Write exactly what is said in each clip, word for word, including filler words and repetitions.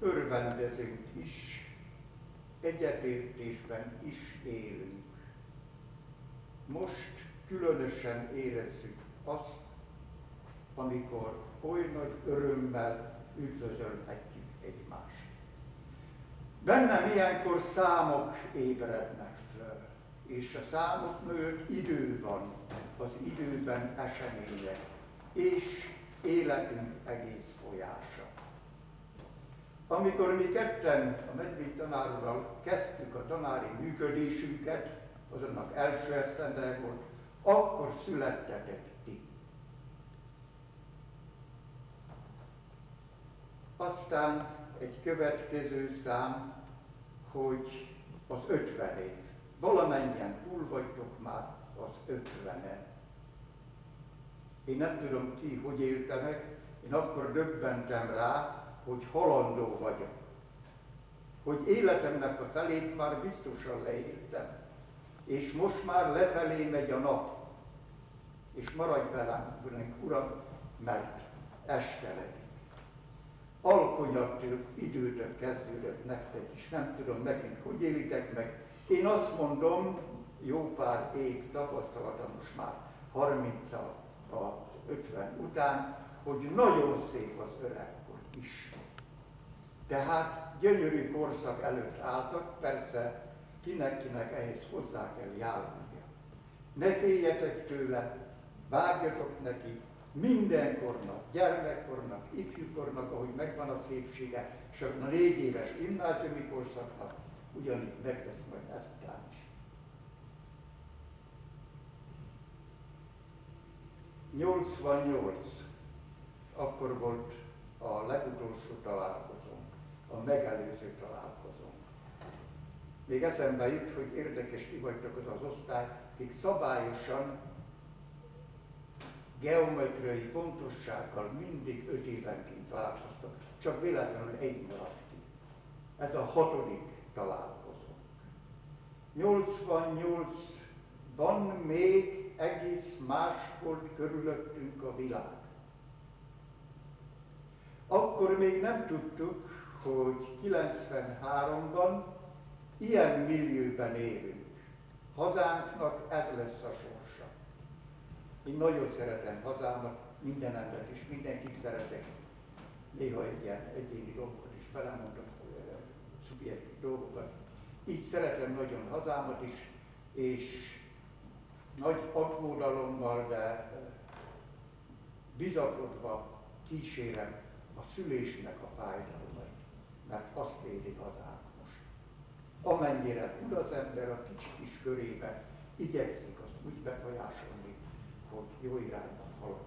örvendezünk is, egyetértésben is élünk. Most különösen érezzük azt, amikor oly nagy örömmel üdvözölhetjük egymást. Bennem ilyenkor számok ébrednek föl, és a számok mögött idő van, az időben események, és életünk egész folyása. Amikor mi ketten a Medvéd tanár úrral kezdtük a tanári működésünket, az annak első esztendeje volt, akkor születtetek ti. Aztán egy következő szám, hogy az ötven év. Valamennyien túl vagytok már az ötvenen. Én nem tudom ki, hogy élte meg, én akkor döbbentem rá, hogy halandó vagyok. Hogy életemnek a felét már biztosan leéltem. És most már lefelé megy a nap. És maradj velem, Uram, mert esteledik. Alkonyattól időtől kezdődött nektek is, nem tudom megint, hogy élitek meg. Én azt mondom, jó pár év tapasztalata most már, harminccal az ötven után, hogy nagyon szép az öregkor is. Tehát gyönyörű korszak előtt álltak, persze kinek-kinek ehhez hozzá kell járulnia. Ne féljetek tőle, vágjatok neki, mindenkornak, gyermekkornak, ifjúkornak, ahogy megvan a szépsége, és a négy éves gimnáziumi korszaknak ugyanígy meg lesz majd ezután is. nyolcvannyolc, akkor volt a legutolsó találkozónk, a megelőző találkozónk. Még eszembe jut, hogy érdekes, ti vagytok az az osztály, akik szabályosan, geometriai pontossággal mindig öt évenként találkoztak, csak véletlenül egy maradt ki. Ez a hatodik találkozó. nyolcvannyolcban még egész más volt körülöttünk a világ. Akkor még nem tudtuk, hogy kilencvenháromban ilyen millióben élünk. Hazánknak ez lesz a sorsa. Én nagyon szeretem hazámat, minden embert is, mindenkit szeretek. Néha egy ilyen egyéni dolgokat is belemondok, szubjektív dolgokat. Így szeretem nagyon hazámat is, és nagy aggodalommal, de bizakodva kísérem a szülésnek a fájdalmait, mert azt éli hazánk most. Amennyire tud az ember a kicsi kis körében, igyekszik azt úgy befolyásolni, hogy jó irányban haladjon.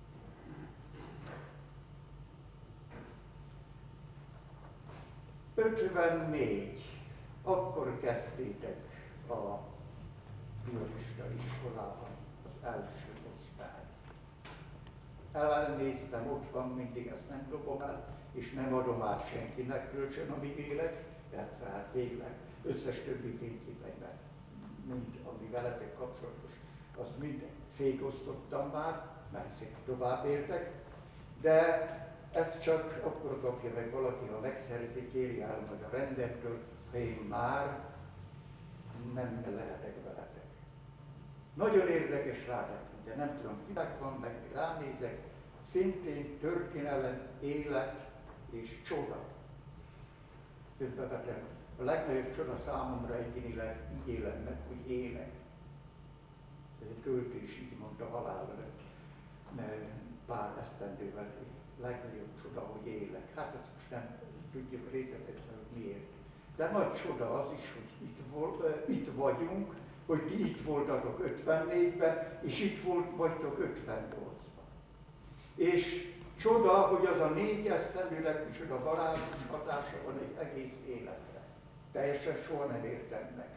ötvennégy. Akkor kezdtétek a biolista iskolában az első osztály. Elnéztem, ott van mindig, ezt nem dobom el, és nem adom át senkinek kölcsön, amíg élek, de hát végleg összes többi fényképeiben, mind ami veletek kapcsolatos, azt mind szétosztottam már, mert szép tovább éltek, de ezt csak akkor kapja meg valaki, ha megszerzi, kéri el meg a rendettől, de én már nem lehetek veletek. Nagyon érdekes rátekinteni, nem tudom, kinek van, meg ránézek, szintén történelem, élet és csoda. Közbevetem, a legnagyobb csoda számomra egyénileg így élem meg, hogy élek. Ez egy költő is így mondta halál előtt, pár esztendővel, legnagyobb csoda, hogy élek. Hát ezt most nem tudjuk részletezni, hogy miért. De nagy csoda az is, hogy itt, volt, itt vagyunk, hogy ti itt voltatok ötvennégyben, és itt volt, vagytok ötvennyolcban. És csoda, hogy az a négy esztendőnek micsoda varázsos hatása van egy egész életre. Teljesen soha nem értem meg.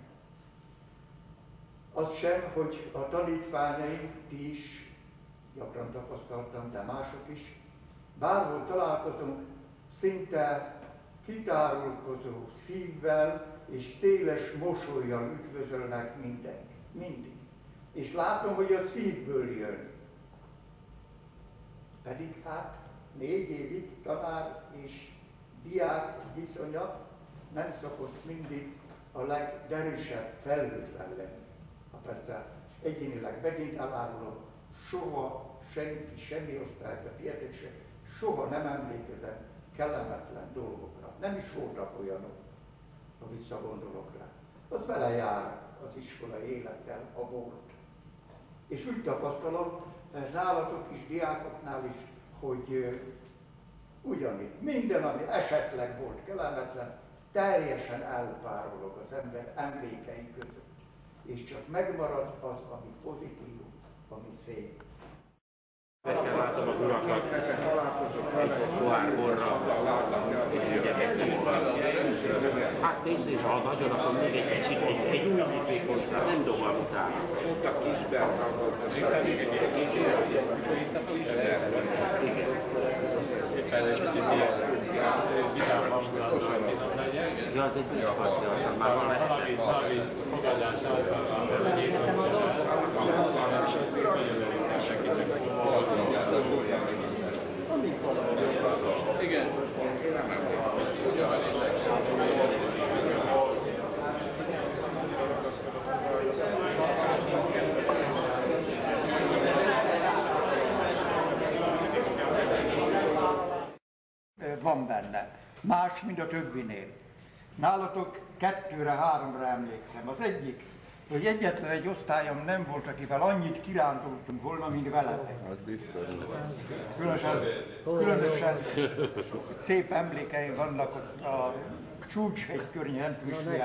Az sem, hogy a tanítványaim, ti is, gyakran tapasztaltam, de mások is, bárhol találkozunk, szinte kitárulkozó szívvel és széles mosollyal üdvözölnek mindenki, mindig. És látom, hogy a szívből jön. Pedig hát négy évig tanár és diák viszonya nem szokott mindig a legderűsebb, felhőtlen lenni. Ha persze egyénileg megint elárulom, soha senki, semmi osztályban, ilyetek se, soha nem emlékezem kellemetlen dolgokra. Nem is voltak olyanok, ha visszagondolok rá. Az vele jár az iskolai élettel, a volt. És úgy tapasztalom, nálatok is, diákoknál is, hogy ugyanitt minden, ami esetleg volt kellemetlen, teljesen elpárolog az ember emlékei között. És csak megmarad az, ami pozitív, ami szép. Szívesen látom az urakat, egy pohár borra, és ügyekettem. Hát nézd, és ha nagyon, akkor még egy kicsit, egy, egy új lépék hozzá, nem dobom utána. Ott a Kisberg volt a Igen. Éppen egy kicsit ilyen vidám hangulatban legyen. Ja, az egy bűcsparti, aztán már van lehet. Valami, valami fogadás általában a gyékonyság, és az még nagyon örülnek neki, csak igen. Van benne. Más, mint a többinél. Nálatok kettőre, háromra emlékszem. Az egyik, hogy egyetlen egy osztályom nem volt, akivel annyit kirándultunk volna, mint veletek. Az biztos. Különösen, különösen szép emlékeim vannak ott a Csúcshegy környéken,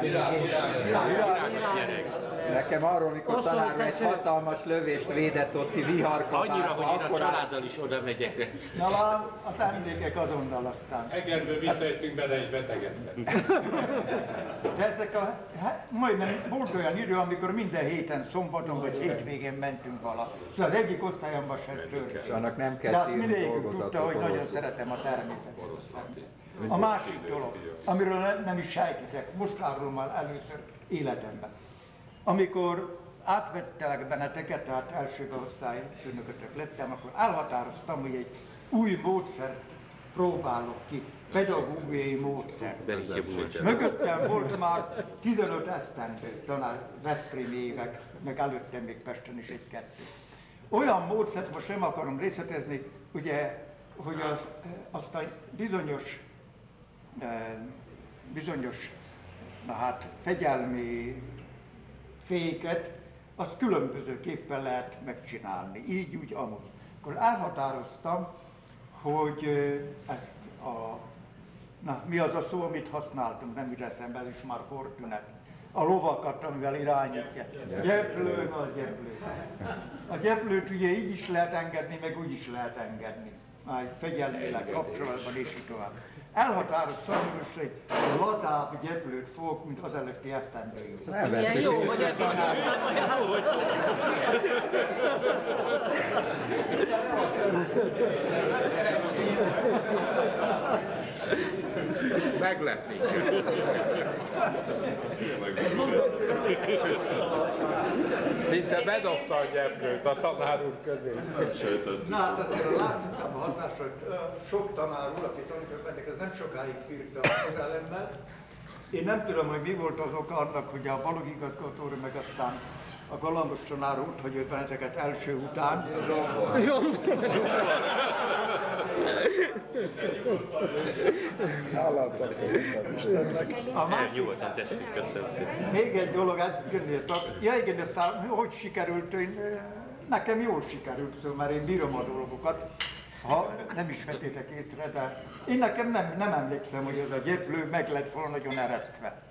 Nekem arról, mikor tanár úr egy hatalmas lövést védett ott ki viharkabátba. Annyira, hogy én a családdal is oda megyek. Na lám, az emlékek azonnal aztán. Egerből visszajöttünk bele és betegedtem. De ezek a, hát majdnem volt olyan idő, amikor minden héten szombaton vagy hétvégén mentünk vala. Szóval az egyik osztályomban sem tört. És annak nem De kell azt írni mindig dolgozatot. tudta, hogy nagyon szeretem a természetet. A másik dolog, amiről nem is sejtitek, most árulom már először életemben. Amikor átvettelek benneteket, tehát első beosztály főnökötök lettem, akkor elhatároztam, hogy egy új módszert próbálok ki, pedagógiai módszer. Mögöttem volt már tizenöt esztendő tanár, veszprémi évek, meg előttem még Pesten is egy-kettő. Olyan módszert most nem akarom részletezni, ugye, hogy az, azt a bizonyos, bizonyos na hát, fegyelmi féket, azt különbözőképpen lehet megcsinálni, így, úgy, amúgy. Akkor elhatároztam, hogy ezt a, na, mi az a szó, amit használtunk, nem jut eszembe, ez is már fortünet. A lovakat, amivel irányítja. Gyeplő, a gyeplő. A gyeplőt ugye így is lehet engedni, meg úgy is lehet engedni. Már fegyelmileg kapcsolatban és így tovább. Elhatároztam, hogy most egy lazább gyeplőt fogok, mint az előtti esztendőjét. Milyen jó, hogy a tanár. Meglepni. Szinte bedobta a gyeplőt a tanár úr közé. Na hát azért a látszottam a hatás, hogy sok tanár úr, aki tanított bennük, ez nem sokáig írta a türelemmel. Én nem tudom, hogy mi volt az oka annak, hogy a balogigazgató úr, meg aztán a galambos tanár úr, hogy ő benneteket első után. A másik, még egy dolog, ez ja igen, aztán hogy sikerült, én, nekem jól sikerült, szóval, mert én bírom a dolgokat, ha nem is vettétek észre, de én nekem nem, nem emlékszem, hogy ez a gyeplő meg lett volna nagyon eresztve.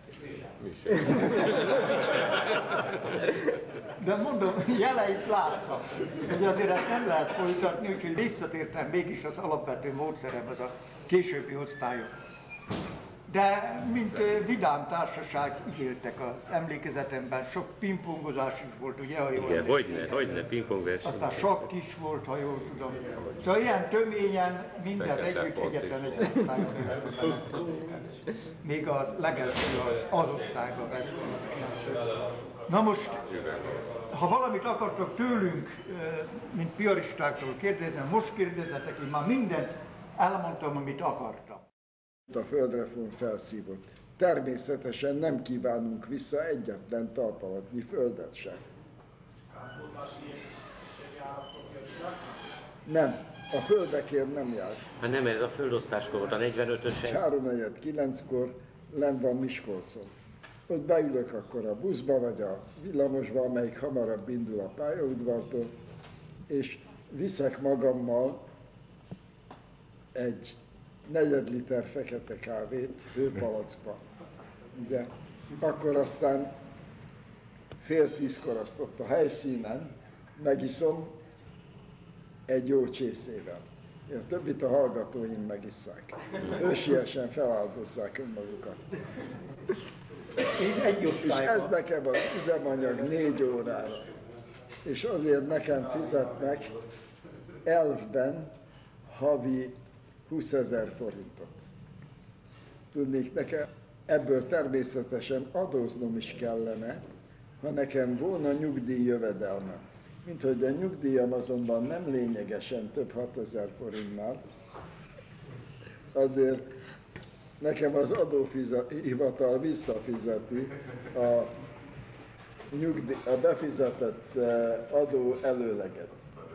De mondom, jeleit láttam, hogy azért ezt nem lehet folytatni, úgyhogy visszatértem mégis az alapvető módszeremhez a későbbi osztályok. De mint vidám társaság így éltek az emlékezetemben, sok pingpongozás is volt, ugye, ha jól Igen, hogyne, hogyne, pingpongverseny. aztán sakk is volt, ha jól tudom. Szóval ilyen töményen mindez együtt egyetlen egy osztályon éltem. Még az legelső az, az osztályban vesztünk. Na most, ha valamit akartok tőlünk, mint piaristáktól kérdezem, most kérdezzetek, én már mindent elmondtam, amit akartam. A földreform felszívott. Természetesen nem kívánunk vissza egyetlen talpalatnyi földet sem. Nem, a földekért nem jár. Hát nem, ez a földosztáskor volt, a negyvenötösen. háromnegyed kilenckor lenn van Miskolcon. Ott beülök akkor a buszba vagy a villamosba, amelyik hamarabb indul a pályaudvartól, és viszek magammal egy negyed liter fekete kávét hőpalackba. Ugye, akkor aztán fél tízkor azt ott a helyszínen megiszom egy jó csészével. A többit a hallgatóim megisszák. Ősiesen feláldozzák önmagukat. Így egy És ez nekem az üzemanyag négy órára. És azért nekem fizetnek elfben havi húszezer forintot. Tudnék, nekem ebből természetesen adóznom is kellene, ha nekem volna nyugdíjjövedelmem. Mint hogy a nyugdíjam azonban nem lényegesen több hatezer forintnál, azért nekem az adóhivatal visszafizeti a, nyugdíj, a befizetett adó előleget.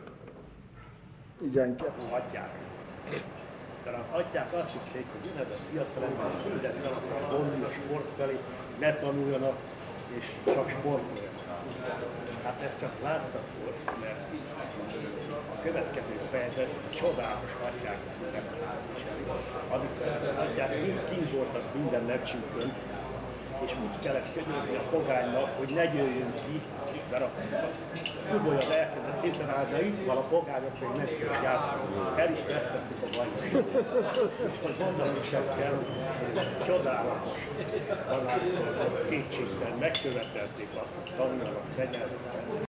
Igen, kell. Adják. Talán adják azt hiszék, hogy ünnepet fiatalember születnek a vonni a sport felé, ne tanuljanak és csak sportoljanak. Hát ezt csak láttak volt, mert a következő fejezet csodálatos adják amikor ezt adják, kint voltak minden meccsünkön, és úgy kellett könyörülni a pogánynak, hogy ne jöjjön ki, mert a Kubolya elkezdett szépen állni, de itt van a pogányok, még nem kell játszani. El is vesztettük a bajnokságot. És most mondanom sem kell, hogy csodálatos tanácsok kétségben megkövetelték a tanulónak fegyelmet.